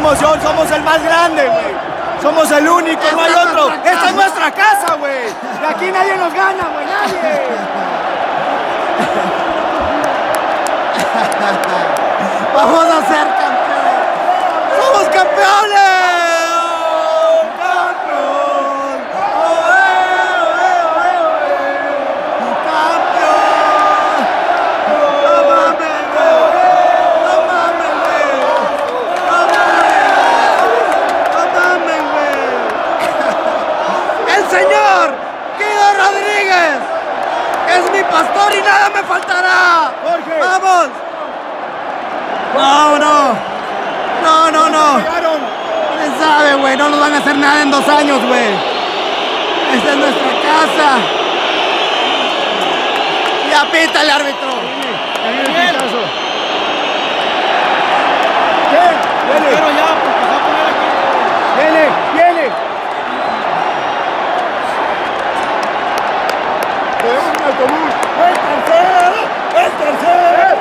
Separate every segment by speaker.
Speaker 1: emoción, somos el más grande, güey. Somos el único, no hay otro. Esta es nuestra casa, güey. De aquí nadie nos gana, güey, nadie.
Speaker 2: Vamos a ser campeones. ¡Somos campeones! Es mi pastor y nada me faltará.
Speaker 1: Jorge.
Speaker 2: ¡Vamos! No. ¿Quién sabe, güey? No nos van a hacer nada en 2 años, güey. Esta es nuestra casa. Y apita el árbitro.
Speaker 1: Viene. Pero ya, porque se va a poner aquí. Viene. Podemos un autobús. ¡Es tercero!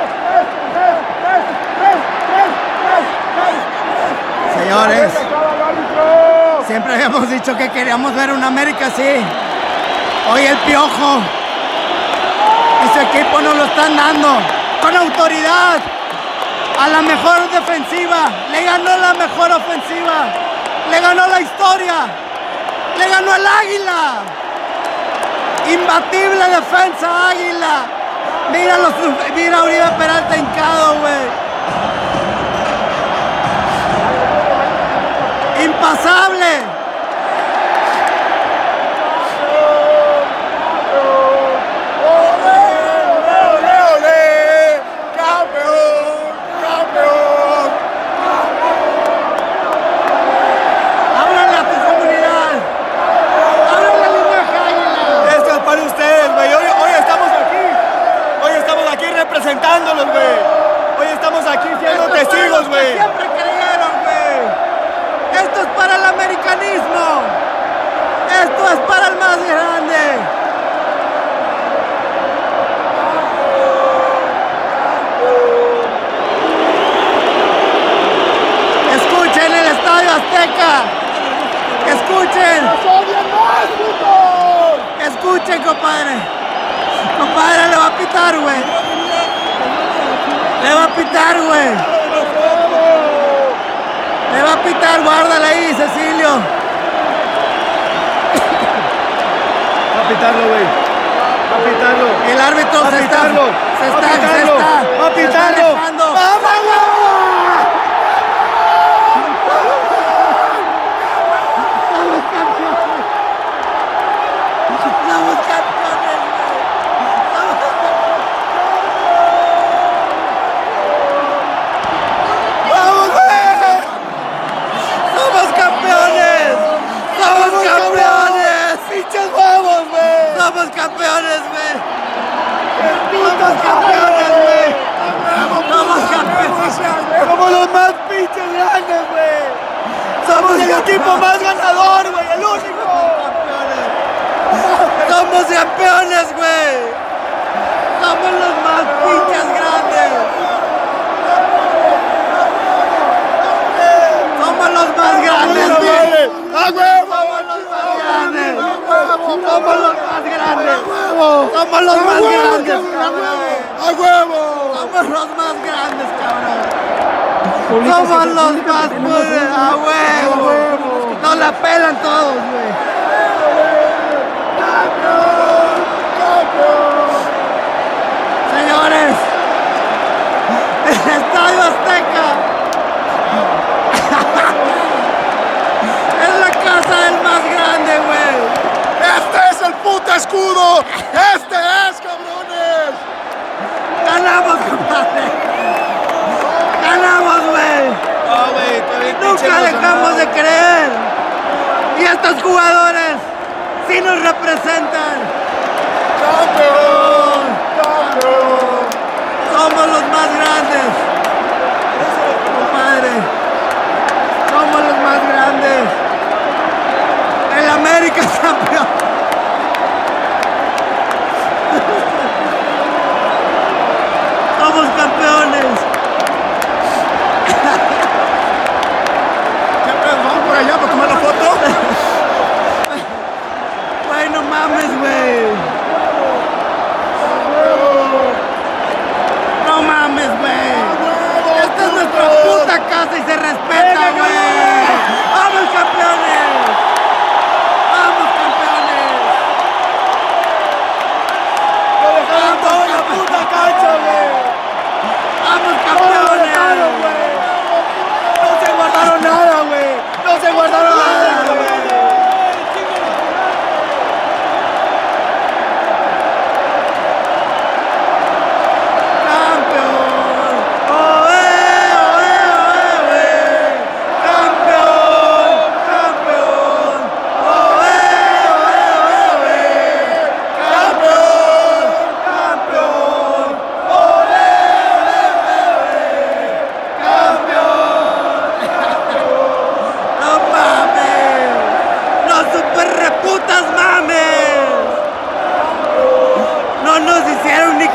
Speaker 2: Señores, siempre habíamos dicho que queríamos ver una América así. Hoy el Piojo y su equipo nos lo están dando con autoridad. A la mejor defensiva, le ganó la mejor ofensiva, le ganó la historia, le ganó el Águila. Imbatible defensa, Águila. Mira Uribe Peralta hincado, güey. Impasable.
Speaker 1: Representándolos, güey. Hoy estamos aquí siendo testigos, güey.
Speaker 2: Siempre creyeron, güey. Esto es para el americanismo. Esto es para el más grande. Escuchen el Estadio Azteca. Escuchen. Escuchen, compadre. Compadre, le va a pitar, güey. Le va a pitar, güey. Le va a pitar, guárdala ahí, Cecilio.
Speaker 1: Va a pitarlo, güey. Va a pitarlo.
Speaker 2: El árbitro
Speaker 1: Va a pitarlo. Va a pitarlo.
Speaker 2: ¡Somos campeones, güey! ¡Somos campeones, güey! ¡Somos campeones!
Speaker 1: ¡Somos los más pinches grandes, güey! ¡Somos el equipo más ganador, güey! ¡El único!
Speaker 2: ¡Somos campeones, güey! ¡Somos los más pinches grandes! ¡Somos los más grandes, güey!
Speaker 1: ¡A huevo!
Speaker 2: ¡Somos los más grandes! ¡Somos los más grandes! ¡Somos los más grandes, cabrón!
Speaker 1: ¡A huevo!
Speaker 2: ¡Somos los más grandes, cabrón! ¡Somos los más grandes! ¡A huevo! ¡Nos la pelan todos, güey! Señores, el Estadio Azteca es la casa del más grande, güey.
Speaker 1: ¡Este es el puto escudo! ¡Este es, cabrones!
Speaker 2: ¡Ganamos, compadre! ¡Ganamos, güey! ¡Nunca dejamos de creer! Y estos jugadores sí nos representan.
Speaker 1: ¡Campeón! ¡Campeón!
Speaker 2: Somos los más grandes, compadre. Somos los más grandes. El América es campeón. Somos campeones.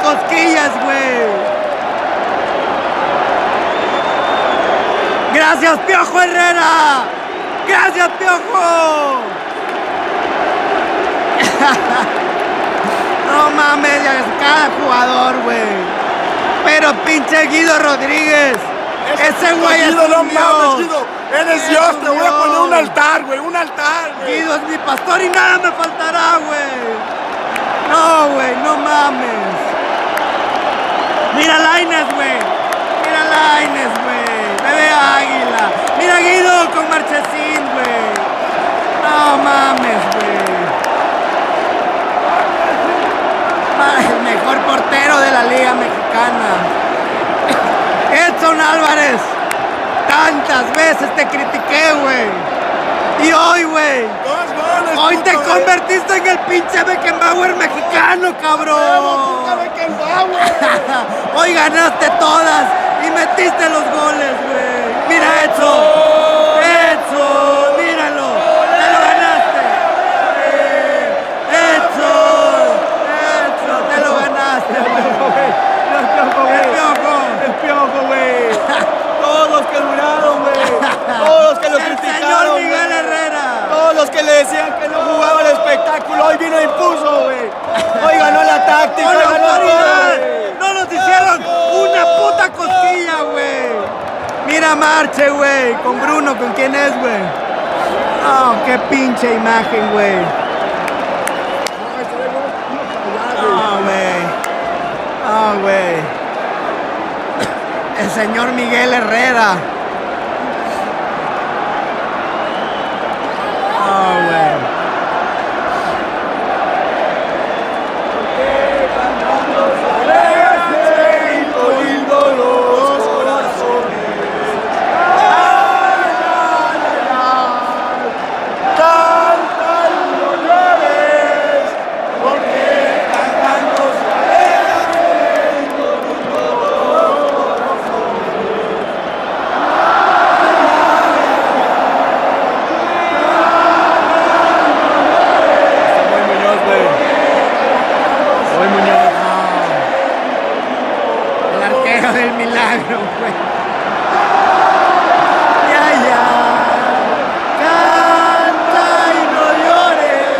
Speaker 2: cosquillas, güey. Gracias, Piojo Herrera. Gracias, Piojo. No mames, ya es cada jugador, güey. Pero pinche Guido Rodríguez. Ese güey es
Speaker 3: Guido, no
Speaker 2: un
Speaker 3: mames,
Speaker 2: dios.
Speaker 3: Guido. Eres Dios, te voy a poner un altar, güey. Un altar, güey.
Speaker 2: Guido es mi pastor y nada me faltará, güey. No, güey, no mames. Mira Lainez, güey. Mira Lainez, güey. Bebé Águila. Mira Guido con Marchesín, güey. No mames, güey. El mejor portero de la Liga Mexicana. Edson Álvarez. Tantas veces te critiqué, güey. Y hoy, güey.
Speaker 3: 2 goles.
Speaker 2: Hoy te
Speaker 3: puto,
Speaker 2: convertiste en el pinche Beckenbauer mexicano, cabrón.
Speaker 3: puta Beckenbauer.
Speaker 2: Hoy ganaste todas y metiste los goles, güey. Mira Edson. Edson, míralo. Te lo ganaste. Edson. Edson, te lo ganaste, güey.
Speaker 1: El Piojo, güey.
Speaker 2: El Piojo.
Speaker 1: El Piojo, güey. Todos los que duraron, güey. Todos los que lo
Speaker 2: El
Speaker 1: criticaron,
Speaker 2: señor Miguel
Speaker 1: güey.
Speaker 2: Herrera.
Speaker 1: Todos los que le decían que no jugaba el espectáculo, hoy vino e impuso, güey. Hoy ganó la táctica,
Speaker 2: Con
Speaker 1: hoy ganó todo,
Speaker 2: autoridad.
Speaker 1: güey.
Speaker 2: No nos hicieron una puta cosquilla, güey. Mira Marche, güey. Con Bruno, ¿con quién es, güey? Oh, qué pinche imagen, güey. Oh, güey. Oh, güey. El señor Miguel Herrera. Oh, güey. El arquero del milagro, güey. Ya, ya. Canta y no llores.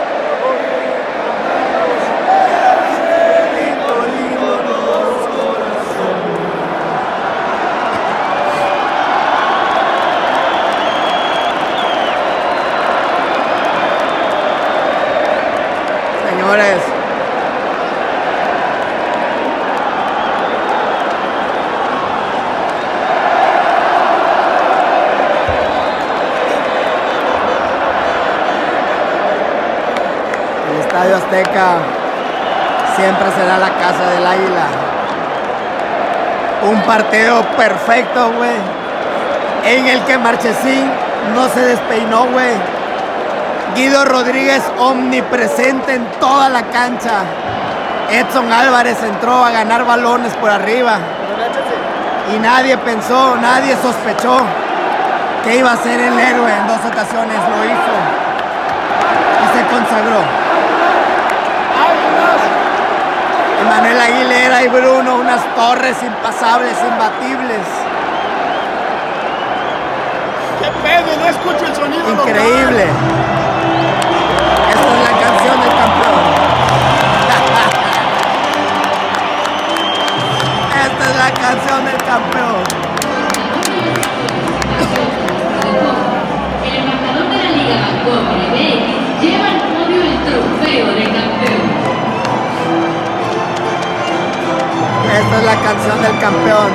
Speaker 2: Lindo, lindo los corazones. Señores. El Estadio Azteca siempre será la casa del Águila. Un partido perfecto, güey. En el que Marchesín no se despeinó, güey. Guido Rodríguez omnipresente en toda la cancha. Edson Álvarez entró a ganar balones por arriba. Y nadie pensó, nadie sospechó que iba a ser el héroe. En 2 ocasiones lo hizo. Y se consagró. Manuel Aguilera y Bruno, unas torres impasables, imbatibles.
Speaker 3: ¿Qué pedo? No escucho el sonido.
Speaker 2: Increíble. Esta es la canción del campeón. Esta es la canción del campeón.
Speaker 4: El embajador de la Liga Bancomer MX lleva al podio el trofeo de campeón.
Speaker 2: Esta es la canción del campeón.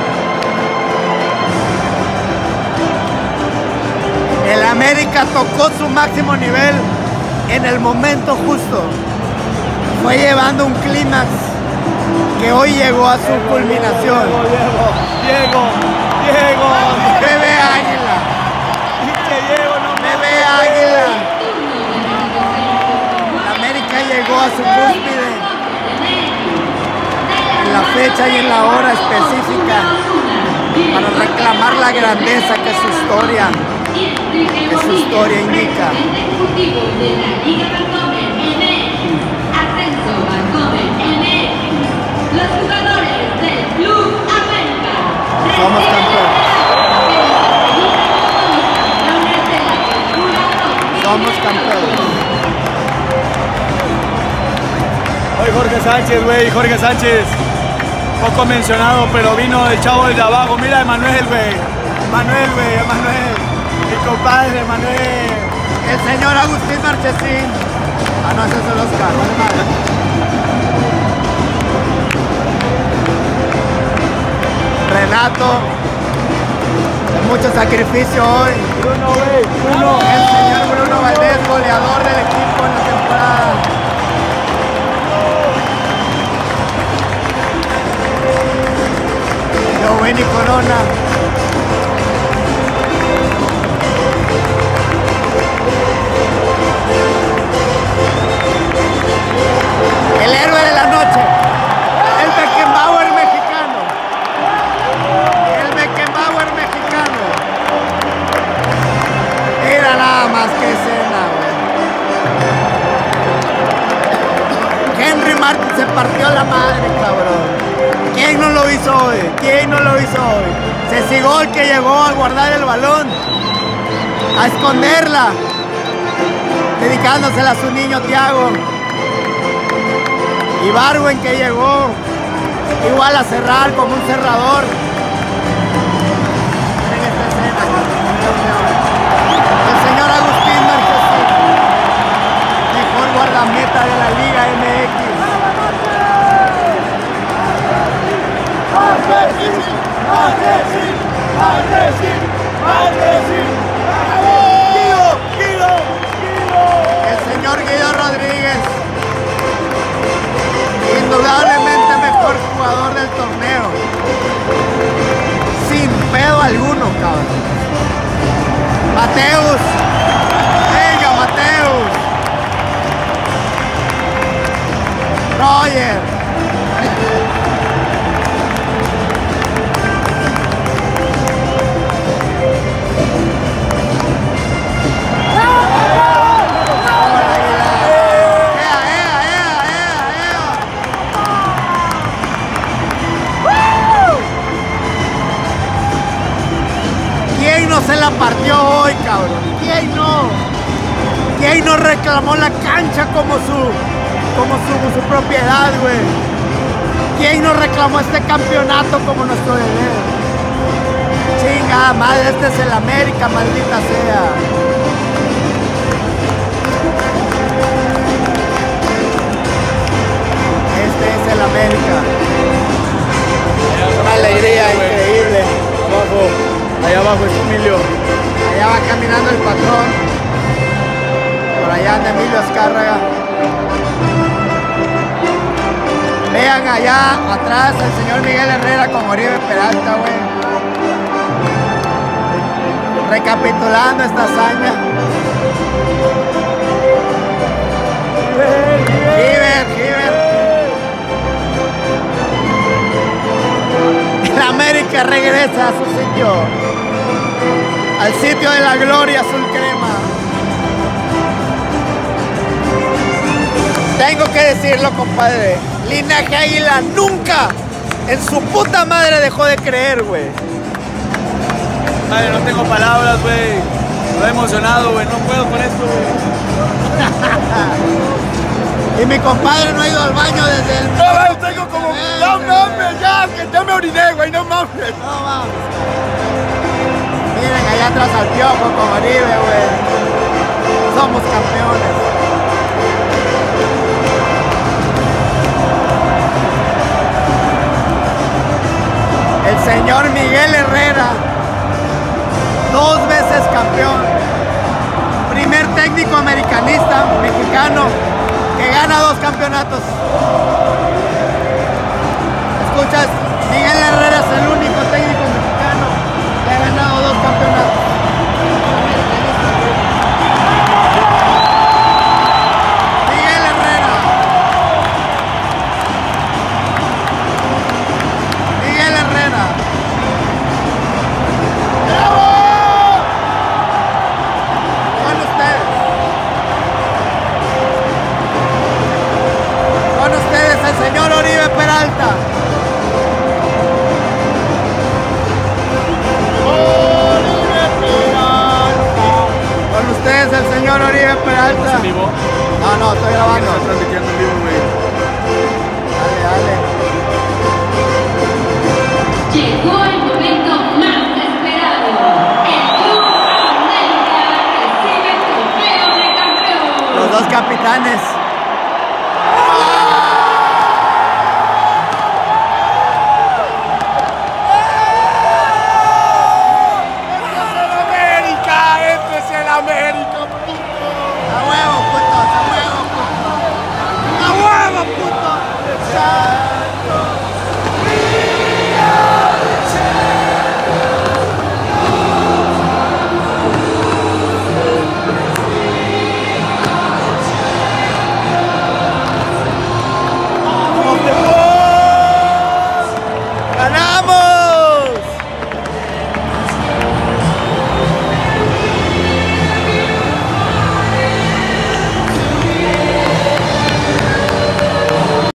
Speaker 2: El América tocó su máximo nivel en el momento justo. Fue llevando un clímax que hoy llegó a su culminación.
Speaker 1: Diego.
Speaker 2: Bebé Águila.
Speaker 1: Pinche Diego, no
Speaker 2: Bebé Águila. La América llegó a su cúspide en la fecha y en la hora específica para reclamar la grandeza que su historia indica.
Speaker 4: Ejecutivo de la Liga Bancomer MX. Ascenso Bancomer MX.
Speaker 2: Somos campeones. Somos campeones.
Speaker 1: Hoy Jorge Sánchez, güey, Jorge Sánchez. Poco mencionado, pero vino el chavo de abajo. Mira, Emanuel, güey. Emanuel, güey, Emanuel. Mi compadre, Emanuel.
Speaker 2: El señor Agustín Marchesín. Ah, no, ese es el Oscar, vale madre. Renato. De mucho sacrificio hoy.
Speaker 1: Bruno, güey, Bruno.
Speaker 2: El señor Bruno Valdés, goleador del equipo en la temporada. Giovanni Corona. El héroe de la noche. El Beckenbauer mexicano. El Beckenbauer mexicano. Mira nada más que escena, güey. Henry Martin se partió la madre, cabrón. ¿Quién no lo hizo hoy? ¿Quién no lo hizo hoy? Cesigol, que llegó a guardar el balón, a esconderla, dedicándosela a su niño Thiago. Y Barwen, que llegó igual a cerrar como un cerrador. Miren esta escena. El señor Agustín Marchesín, mejor guardameta de la Liga MX. El señor Guido Rodríguez, indudablemente mejor jugador del torneo, sin pedo alguno, cabrón. Mateus, venga Mateus. Roger. ¿Quién no se la partió hoy, cabrón? ¿Quién no? ¿Quién no reclamó la cancha como su propiedad, güey? ¿Quién no reclamó este campeonato como nuestro deber? Chinga madre, este es el América, maldita sea. Este es el América. Una alegría increíble.
Speaker 1: Allá abajo es Emilio.
Speaker 2: Allá va caminando el patrón. Por allá anda Emilio Azcárraga. Vean allá atrás al señor Miguel Herrera con Oribe Peralta, güey. Recapitulando esta hazaña. Giver. El América regresa a su sitio. Al sitio de la gloria azul crema. Tengo que decirlo, compadre. Linaje Águila nunca en su puta madre dejó de creer, güey.
Speaker 1: Madre, no tengo palabras, güey. Estoy emocionado, güey. No puedo con esto, güey.
Speaker 2: Y mi compadre no ha ido al baño desde el...
Speaker 3: No, güey, tengo como... No mames, ya me oriné, güey, no mames.
Speaker 2: No vamos. Miren allá atrás al Piojo con Oribe, güey. Somos campeones. El señor Miguel Herrera, 2 veces campeón. Primer técnico americanista mexicano que gana 2 campeonatos. Escuchas, Miguel Herrera es el único técnico mexicano que ha ganado 2 campeonatos. Miguel Herrera. Miguel Herrera. ¡Bravo! Con ustedes. Con ustedes el señor Oribe Peralta. ganes.